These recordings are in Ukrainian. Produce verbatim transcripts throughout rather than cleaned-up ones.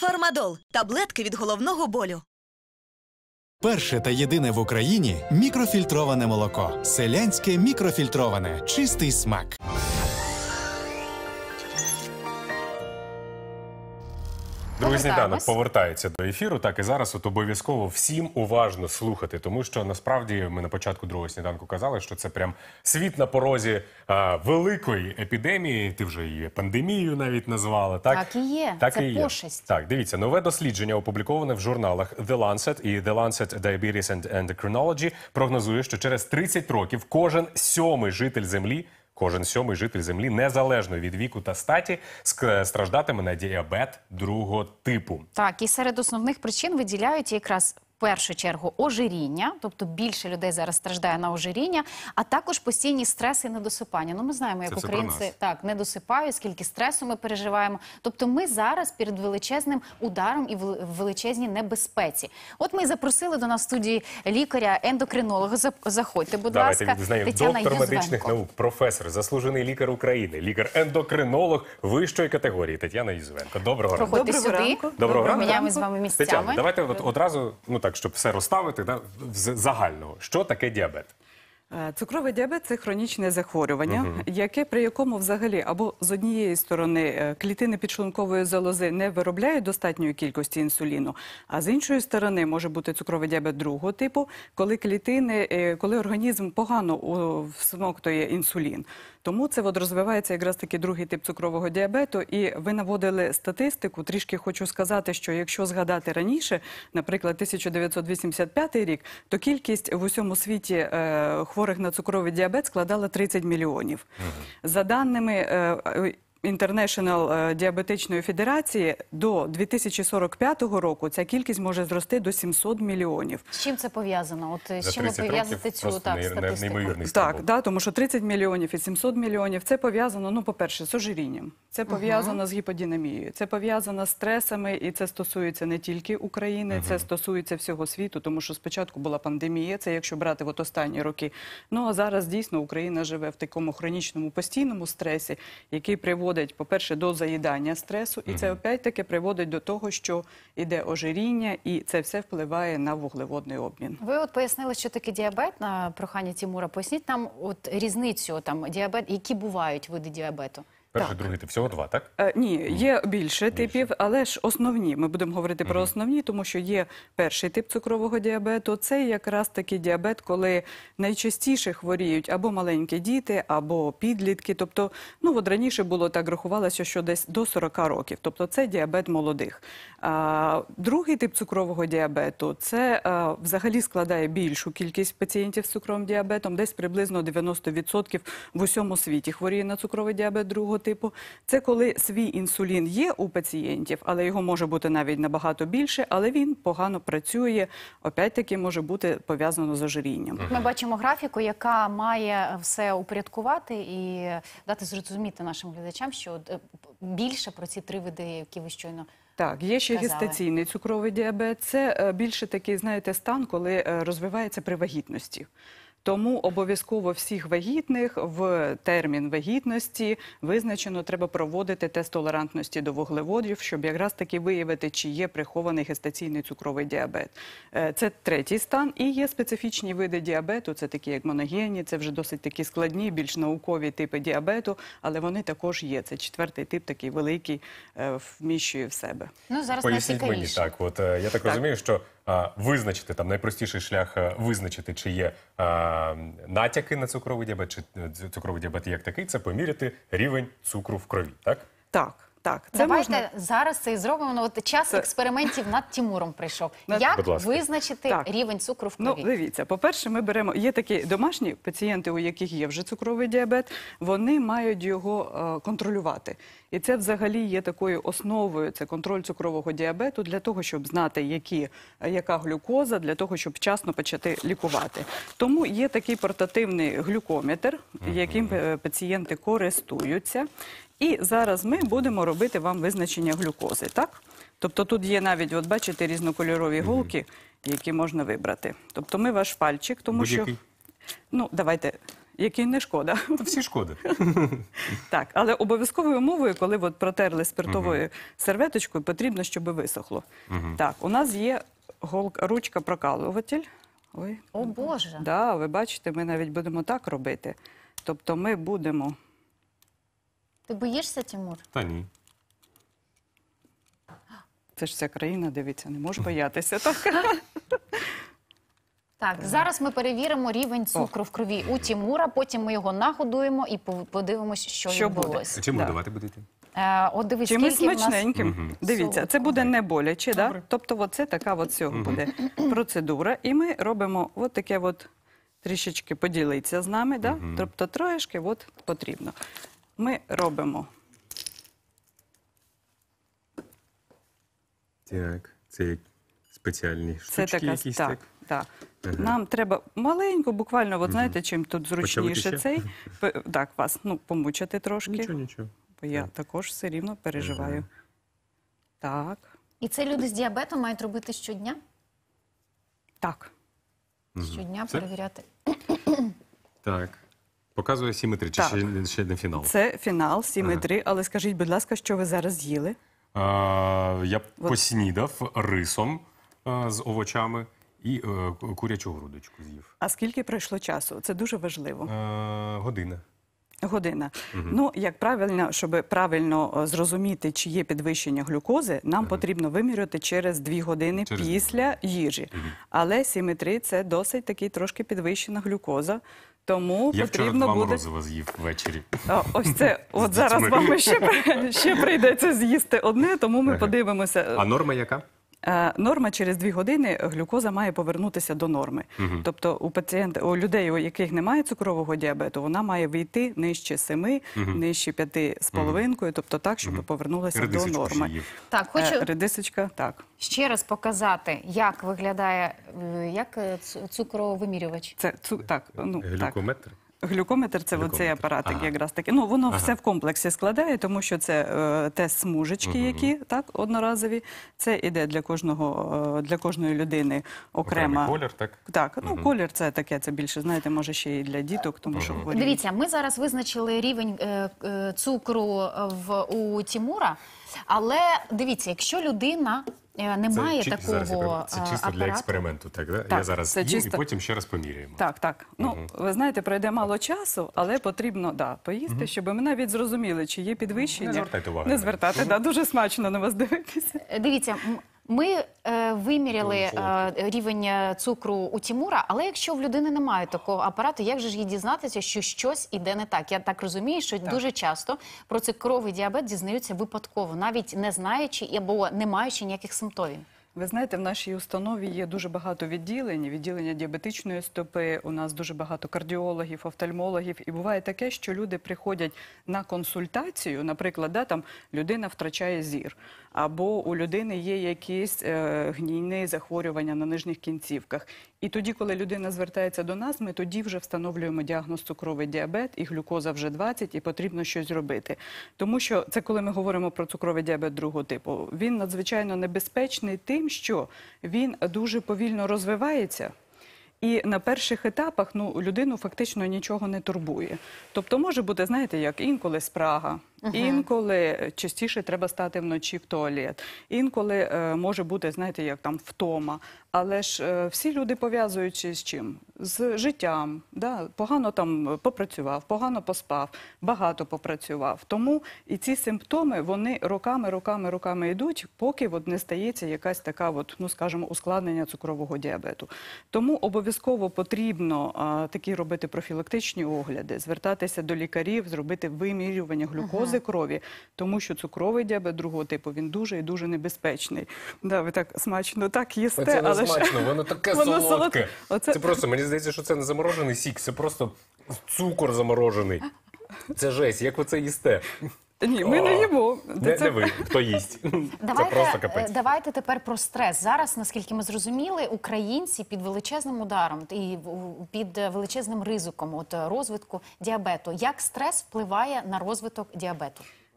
Фармадол – таблетки від головного болю. Перше та єдине в Україні мікрофільтроване молоко. Селянське мікрофільтроване. Чистий смак. Другий сніданок повертається до ефіру, так і зараз от обов'язково всім уважно слухати, тому що насправді ми на початку другого сніданку казали, що це прям світ на порозі а, великої епідемії, ти вже її пандемією навіть назвала. Так, так і є, так це і є. пошесть. Так, дивіться, нове дослідження, опубліковане в журналах The Lancet і The Lancet Diabetes and Endocrinology, прогнозує, що через тридцять років кожен сьомий житель Землі Кожен сьомий житель Землі, незалежно від віку та статі, страждатиме на діабет другого типу. Так, і серед основних причин виділяють якраз в першу чергу ожиріння, тобто більше людей зараз страждає на ожиріння, а також постійні стреси і недосипання. Ну, ми знаємо, як це українці так не досипають, скільки стресу ми переживаємо. Тобто ми зараз перед величезним ударом і в величезній небезпеці. От ми запросили до нас в студії лікаря-ендокринолога. Заходьте, будь Давайте ласка. Давайте Тетяна доктор Юзвенко. медичних наук, професор, заслужений лікар України, лікар-ендокринолог вищої категорії Тетяна Юзвенко. Доброго ранку. Проходьте Доброго сюди. ранку. Доброго ранку. Поміняємо з вами місцями. Тетяна, давайте от одразу, ну так, щоб все розставити, да, з загального. Що таке діабет? Цукровий діабет – це хронічне захворювання, яке, при якому взагалі або з однієї сторони клітини підшлункової залози не виробляють достатньої кількості інсуліну, а з іншої сторони може бути цукровий діабет другого типу, коли клітини, коли організм погано всмоктує інсулін. Тому це от розвивається якраз таки другий тип цукрового діабету. І ви наводили статистику. Трішки хочу сказати, що якщо згадати раніше, наприклад, тисяча дев'ятсот вісімдесят п'ятий рік, то кількість в усьому світі е, хворих на цукровий діабет складала тридцять мільйонів. За даними е, International діабетичної федерації, до дві тисячі сорок п'ятого року ця кількість може зрости до сімсот мільйонів. З чим це пов'язано? От За з чим ви пов'язуєте років цю так, просто статистику? неймовірний Так, стрибок. да, тому що тридцять мільйонів і сімсот мільйонів – це пов'язано, ну, по-перше, з ожирінням, це пов'язано з гіподинамією, це пов'язано з стресами, і це стосується не тільки України, це стосується всього світу, тому що спочатку була пандемія, це якщо брати от останні роки. Ну, а зараз дійсно Україна живе в такому хронічному постійному стресі, який приводить, по-перше, до заїдання стресу, і це опять-таки приводить до того, що йде ожиріння, і це все впливає на вуглеводний обмін. Ви от пояснили, що таке діабет на прохання Тимура. Поясніть нам от різницю, там, діабет, які бувають види діабету? Перший, Так. другий тип, всього два, так? Е, ні, є більше типів, але ж основні, ми будемо говорити про основні, тому що є перший тип цукрового діабету, це якраз такий діабет, коли найчастіше хворіють або маленькі діти, або підлітки, тобто, ну, от раніше було так, рахувалося, що десь до сорока років, тобто це діабет молодих. А, другий тип цукрового діабету, це а, взагалі складає більшу кількість пацієнтів з цукровим діабетом, десь приблизно дев'яносто відсотків в усьому світі хворіє на цукровий діабет другого типу. Це коли свій інсулін є у пацієнтів, але його може бути навіть набагато більше, але він погано працює, опять-таки може бути пов'язано з ожирінням. Ми бачимо графіку, яка має все упорядкувати і дати зрозуміти нашим глядачам, що більше про ці три види, які ви щойно Так, є ще казали. гестаційний цукровий діабет. Це е, більше такий, знаєте, стан, коли е, розвивається при вагітності. Тому обов'язково всіх вагітних в термін вагітності визначено треба проводити тест толерантності до вуглеводів, щоб якраз таки виявити, чи є прихований гестаційний цукровий діабет. Е, Це третій стан. І є специфічні види діабету, це такі як моногенні, це вже досить такі складні, більш наукові типи діабету, але вони також є. Це четвертий тип, такий великий, е, вміщує в себе. Ну, зараз Поясніть мені, найцікавіше. так, от е, я так, розумію, що а, визначити, там найпростіший шлях а, визначити, чи є а, натяки на цукровий діабет, чи е, цукровий діабет як такий, це поміряти рівень цукру в крові, так? Так, так. Це Давайте можна... зараз це і зробимо. Ну, от час Це- експериментів над Тимуром прийшов. Над- Як Будь ласка. визначити Так. рівень цукру в Ну, крові? дивіться, по-перше, ми беремо, є такі домашні пацієнти, у яких є вже цукровий діабет, вони мають його е, контролювати. І це взагалі є такою основою, це контроль цукрового діабету, для того, щоб знати, які, яка глюкоза, для того, щоб вчасно почати лікувати. Тому є такий портативний глюкометр, яким е, пацієнти користуються. І зараз ми будемо робити вам визначення глюкози, так? Тобто тут є навіть, от бачите, різнокольорові голки, які можна вибрати. Тобто ми ваш пальчик, тому що... Будь-який? Ну, давайте який не шкода. Та всі шкоди. Так, але обов'язковою умовою, коли от протерли спиртовою серветочкою, потрібно, щоб висохло. Так, у нас є голка, ручка-прокалуватель. Ой, О, Боже. да, ви бачите, ми навіть будемо так робити. Тобто ми будемо... Ти боїшся, Тимур? Та ні. Це ж вся країна, дивіться, не може боятися. Так? Так, зараз ми перевіримо рівень цукру в крові у Тимура, потім ми його нагодуємо і пов- подивимось, що, Що буде. відбулося. Чим Да. годувати будете? Е, от дивись, Чимось скільки в нас... смачненьким. Дивіться, це буде не боляче, да? Тобто от це така от цього буде процедура. І ми робимо от таке от трішечки поділитися з нами, да? Тобто трошки от потрібно. Ми робимо Так, це як спеціальні це штучки така, якісь, так, так. Нам треба маленько, буквально, от знаєте, чим тут зручніше ще? цей, п- так, вас, ну, помучити трошки, Нічого, нічого. бо я також все рівно переживаю. Так, І це люди з діабетом мають робити щодня? так. Щодня Все? перевіряти. Так. Показує сіметри, чи Так. ще, ще не фінал? Це фінал, сім три, але скажіть, будь ласка, що ви зараз їли? А, я поснідав рисом а, з овочами і е, курячу грудочку з'їв. А скільки пройшло часу? Це дуже важливо. А, година. Година. Ну, як правильно, щоб правильно е, зрозуміти, чи є підвищення глюкози, нам потрібно виміряти через дві години Через дві після їжі. Але сім три – це досить таки трошки підвищена глюкоза. Тому Я вчора потрібно два буде... морозива з'їв ввечері. А, ось це, от З зараз дітьми. вам ще, при- ще прийдеться з'їсти одне, тому ми подивимося. А норма яка? Е, Норма через дві години глюкоза має повернутися до норми. Тобто у пацієнта, у людей, у яких немає цукрового діабету, вона має вийти нижче семи, нижче п'яти з половинкою, тобто так, щоб повернулася до Редисочку норми. ще їв. Так, хочу Е, Редисочка, так. ще раз показати, як виглядає е, як е, цу- цукровимірювач. Це цу, так, ну так. Глюкометр? Глюкометр – це Глюкометр. оцей апаратик Ага. якраз таки. Ну, воно Ага. все в комплексі складає, тому що це е, тест смужечки, які так одноразові. Це іде для кожного е, для кожної людини окрема. Окремий колір, так? Так, ну колір це таке, це більше, знаєте, може ще і для діток, тому що хворіють. Дивіться, ми зараз визначили рівень е, е, цукру в, у Тимура, але дивіться, якщо людина е, не має чи- такого зараз я перебив. Це е, чисто для апарату, експерименту, так? Да? Так, я зараз це їм чисто- і потім ще раз поміряємо. Так, так. Ну, ви знаєте, пройде мало часу, але потрібно, да, поїсти, щоб ми навіть зрозуміли, чи є підвищення. Не звертайте уваги Не на звертати, да, дуже смачно на вас дивитися. Е, Дивіться, м- ми е, виміряли е, рівень е, цукру у Тимура, але якщо в людини немає такого апарату, як же ж їй дізнатися, що щось іде не так? Я так розумію, що дуже часто про цукровий діабет дізнаються випадково, навіть не знаючи або не маючи ніяких симптомів. Ви знаєте, в нашій установі є дуже багато відділень, відділення діабетичної стопи, у нас дуже багато кардіологів, офтальмологів. І буває таке, що люди приходять на консультацію, наприклад, да, там людина втрачає зір, або у людини є якісь е, гнійні захворювання на нижніх кінцівках. І тоді, коли людина звертається до нас, ми тоді вже встановлюємо діагноз цукровий діабет, і глюкоза вже двадцять, і потрібно щось робити. Тому що це коли ми говоримо про цукровий діабет другого типу, він надзвичайно небезпечний тим, що він дуже повільно розвивається. І на перших етапах ну, людину фактично нічого не турбує. Тобто може бути, знаєте, як інколи спрага, інколи частіше треба стати вночі в туалет, інколи е, може бути, знаєте, як там втома. Але ж е, всі люди пов'язуючи з чим? З життям. Да? Погано там попрацював, погано поспав, багато попрацював. Тому і ці симптоми, вони роками, роками, роками йдуть, поки от не стається якась така, от, ну скажімо, ускладнення цукрового діабету. Тому обов'язково потрібно а, такі робити профілактичні огляди, звертатися до лікарів, зробити вимірювання глюкози крові, тому що цукровий діабет другого типу, він дуже і дуже небезпечний. Да, ви так смачно так їсте, Це не але ж... смачно, воно таке Воно солодке. солодке. Оце- Це просто, мені здається, що це не заморожений сік, це просто цукор заморожений. Це жесть, як ви це їсте? Ні, ми не їмо. Не, Це- не ви, хто їсть. Це просто Давайте, капець. е, давайте тепер про стрес. Зараз, наскільки ми зрозуміли, українці під величезним ударом і в- під величезним ризиком от, розвитку діабету. Як стрес впливає на розвиток діабету?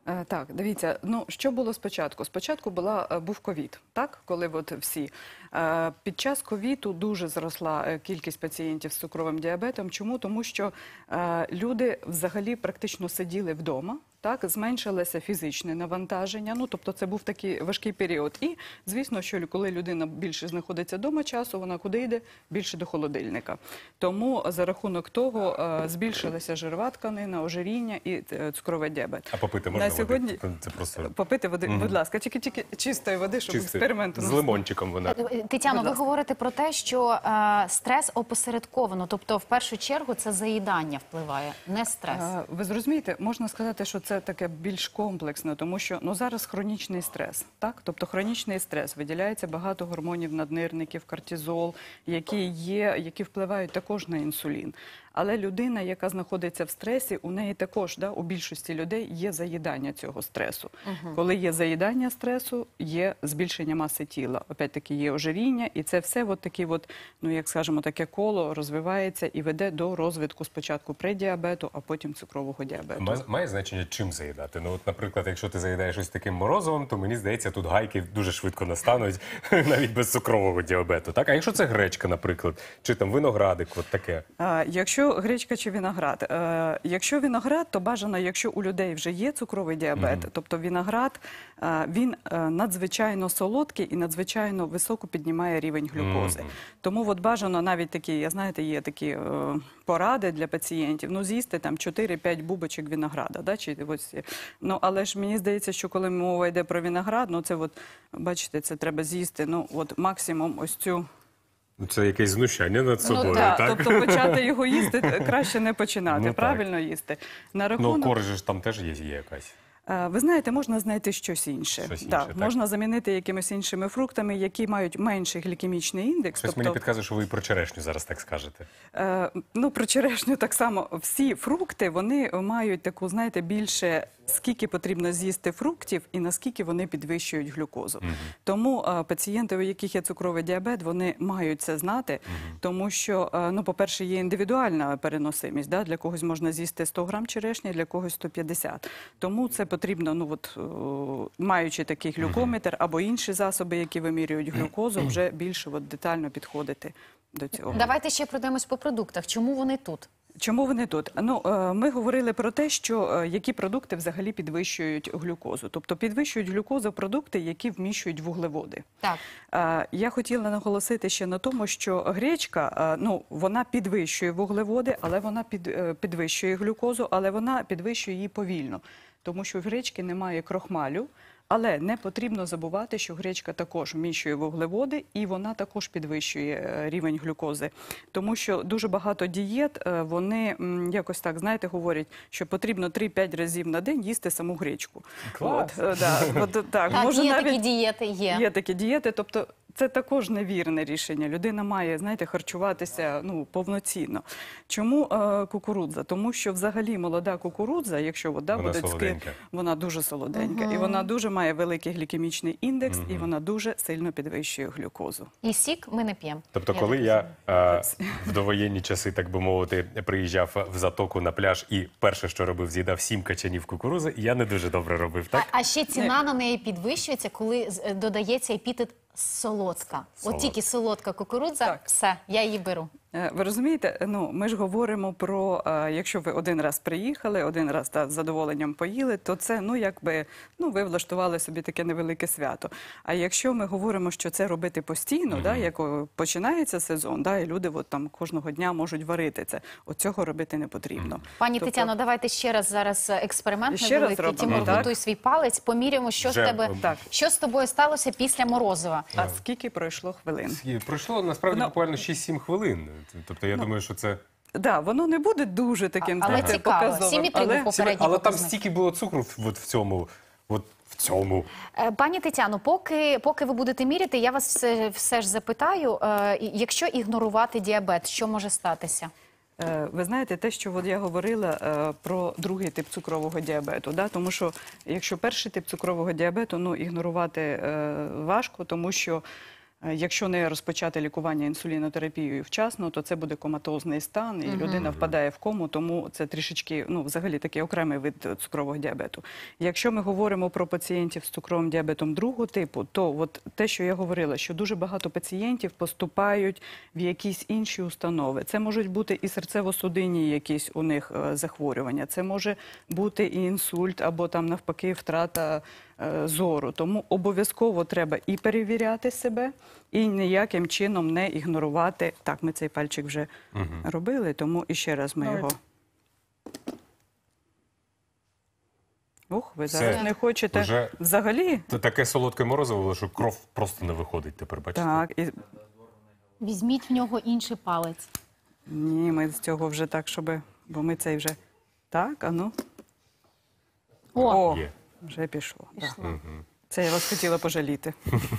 Е, Так, дивіться, ну що було спочатку? Спочатку була, е, був ковід, так? Коли от всі. Е, Під час ковіду дуже зросла е, кількість пацієнтів з цукровим діабетом. Чому? Тому що е, люди взагалі практично сиділи вдома. Так, зменшилося фізичне навантаження, ну, тобто це був такий важкий період. І, звісно, що коли людина більше знаходиться вдома часу, вона куди йде? Більше до холодильника. Тому за рахунок того е, збільшилася жирова тканина, ожиріння і е, цукровий діабет. А попити можна На сьогодні води? Це просто попити води, будь ласка, тільки-тільки чистої води, щоб чисте. експеримент у З нас. лимончиком вона. Тетяно, Будь ви ласка. говорите про те, що е, стрес опосередковано, тобто в першу чергу це заїдання впливає, не стрес. А, Ви зрозумієте, можна сказати, що це таке більш комплексно, тому що ну, зараз хронічний стрес. Так? Тобто хронічний стрес, виділяється багато гормонів наднирників, кортизол, які є, які впливають також на інсулін. Але людина, яка знаходиться в стресі, у неї також, да, у більшості людей є заїдання цього стресу. Угу. Коли є заїдання стресу, є збільшення маси тіла. Опять-таки є ожиріння, і це все от такі от, ну, як скажемо, таке коло розвивається і веде до розвитку спочатку предіабету, а потім цукрового діабету. Має, має значення, чим заїдати? Ну, от, наприклад, якщо ти заїдаєш щось таким морозивом, то мені здається, тут гайки дуже швидко настануть, навіть без цукрового діабету. Так? А якщо це гречка, наприклад, чи там виноградик, от таке? А, якщо гречка чи виноград, е, якщо виноград, то бажано, якщо у людей вже є цукровий діабет, Мгм. тобто виноград, е, він е, надзвичайно солодкий і надзвичайно високо піднімає рівень глюкози. Мгм. Тому от бажано навіть такі, я знаєте, є такі е, поради для пацієнтів, ну з'їсти там чотири-п'ять бубочок винограда, да, чи ось, ну але ж мені здається, що коли мова йде про виноград, ну це от, бачите, це треба з'їсти, ну от максимум ось цю. Ну, це якесь знущання над собою, Ну, да, так? тобто почати його їсти т- краще не починати, Ну, так. правильно їсти. На Ну, рахунок, корж ж там теж є, є якась. е, ви знаєте, можна знайти щось інше. Щось інше, Да, так. можна замінити якимись іншими фруктами, які мають менший глікемічний індекс. Щось мені підказує, що ви і про черешню зараз так скажете. Е, ну, про черешню так само. Всі фрукти, вони мають таку, знаєте, більше, скільки потрібно з'їсти фруктів і наскільки вони підвищують глюкозу. Мгм. Тому е, пацієнти, у яких є цукровий діабет, вони мають це знати, тому що, е, ну, по-перше, є індивідуальна переносимість. Да? Для когось можна з'їсти сто грам черешні, для когось сто п'ятдесят. Тому це потрібно, ну, от, е, маючи такий глюкометр або інші засоби, які вимірюють глюкозу, вже більше от, детально підходити до цього. Давайте ще пройдемось по продуктах. Чому вони тут? Чому вони тут? Ну, е, ми говорили про те, що е, які продукти взагалі підвищують глюкозу. Тобто підвищують глюкозу продукти, які вміщують вуглеводи. Так. Е, Я хотіла наголосити ще на тому, що гречка, е, ну, вона підвищує вуглеводи, але вона під, е, підвищує глюкозу, але вона підвищує її повільно, тому що в гречки немає крохмалю. Але не потрібно забувати, що гречка також вміщує вуглеводи і вона також підвищує е, рівень глюкози. Тому що дуже багато дієт, е, вони м, якось так, знаєте, говорять, що потрібно три-п'ять разів на день їсти саму гречку. Клас. От, е, да, от, так, Так, може є навіть... такі дієти, є. Є такі дієти, тобто це також невірне рішення. Людина має, знаєте, харчуватися ну, повноцінно. Чому е, кукурудза? Тому що взагалі молода кукурудза, якщо вода Вона буде ски- солоденька. вона дуже солоденька. І вона дуже має великий глікемічний індекс, і вона дуже сильно підвищує глюкозу. І сік ми не п'ємо. Тобто, Я коли так я розумію. е, в довоєнні часи, так би мовити, приїжджав в затоку на пляж і перше, що робив, з'їдав сім качанів кукурузи, я не дуже добре робив, так? А, а ще ціна на неї підвищується, коли з- е, додається епітет солодка. От Солодка. тільки солодка кукурудза, Так. все, я її беру. Е, Ви розумієте, ну ми ж говоримо про, е, якщо ви один раз приїхали, один раз та, з задоволенням поїли, то це ну якби ну ви влаштували собі таке невелике свято. А якщо ми говоримо, що це робити постійно, да, як о, починається сезон, да, і люди от, там кожного дня можуть варити це, от цього робити не потрібно. Пані Тобто- Тетяно, давайте ще раз зараз е, експеримент Ще раз невеликий. зробимо, Тимур, так? готуй свій палець, поміряємо, що Вже, з тебе, так. що з тобою сталося після морозива. А скільки пройшло хвилин? І пройшло насправді Ну, буквально шість-сім хвилин. Тобто я думаю, що це. Да, воно не буде дуже таким Але знаєте, цікаво. показовим, Сім і три але- був попередній Але там показник. стільки було цукру в- от в цьому. От в цьому. Е, Пані Тетяно, поки, поки ви будете міряти, я вас все, все ж запитаю, е, і- якщо ігнорувати діабет, що може статися? Е, Ви знаєте, те, що от я говорила е, про другий тип цукрового діабету, да? Тому що якщо перший тип цукрового діабету, ну, ігнорувати е, важко, тому що Е, Якщо не розпочати лікування інсулінотерапією вчасно, то це буде коматозний стан, і людина впадає в кому, тому це трішечки, ну, взагалі такий окремий вид цукрового діабету. Якщо ми говоримо про пацієнтів з цукровим діабетом другого типу, то от те, що я говорила, що дуже багато пацієнтів поступають в якісь інші установи. Це можуть бути і серцево-судинні якісь у них е, захворювання, це може бути і інсульт, або там навпаки втрата е, зору. Тому обов'язково треба і перевіряти себе, і ніяким чином не ігнорувати. Так, ми цей пальчик вже угу. робили, тому і ще раз ми Давайте. його... Ух, ви Все. зараз не хочете Вже взагалі? Це таке солодке морозиво, що кров просто не виходить тепер, бачите? Так, і... Візьміть в нього інший палець. Ні, ми з цього вже так, щоб... Бо ми цей вже... Так, а ну. О, О, Є. вже пішло. пішло. Так. Це я вас хотіла пожаліти.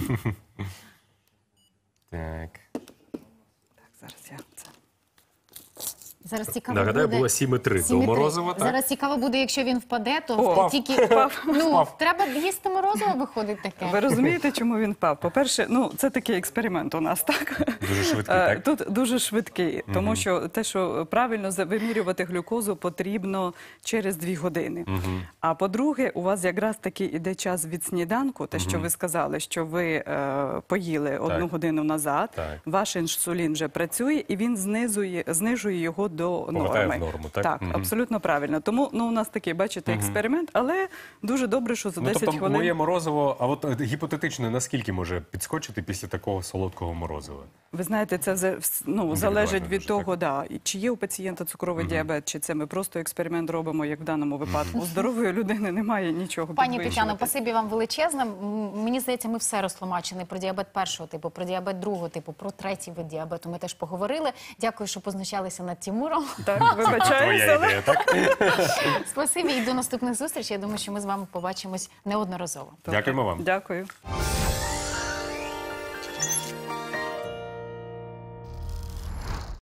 Так. Так, зараз я це... Зараз цікаво Нагадаю, буде... було сім і три до сім і три. морозива, так? Зараз цікаво буде, якщо він впаде, то О, впав. тільки... Ну, треба їсти морозиво, виходить таке. Ви розумієте, чому він впав? По-перше, ну, це такий експеримент у нас, так? Дуже швидкий, Е, так? Тут дуже швидкий, тому що те, що правильно за- вимірювати глюкозу, потрібно через дві години. А по-друге, у вас якраз таки іде час від сніданку, те, що ви сказали, що ви е, поїли одну годину назад, Так. ваш інсулін вже працює, і він знизує, знижує його до Повертає норми. в норму, так? Так, Мгм. абсолютно правильно. Тому ну, у нас такий, бачите, експеримент, але дуже добре, що за Ну, десять тобто хвилин... моє морозиво, а от е, гіпотетично, наскільки може підскочити після такого солодкого морозива? Ви знаєте, це за- вс- ну, залежить від дуже, того, да, і чи є у пацієнта цукровий діабет, чи це ми просто експеримент робимо, як в даному випадку. У здорової людини немає нічого Пані підвищувати. Тетяно, спасибі вам величезне. М, Мені здається, ми все розтлумачили про діабет першого типу, про діабет другого типу, про третій вид діабету. Ми теж поговорили. Дякую, що позначалися над Тімуром. Так, вибачаюся, Твоя але... ідея, так? Спасибі і до наступних зустрічей. Я думаю, що ми з вами побачимось неодноразово. Дякуємо вам. Дякую.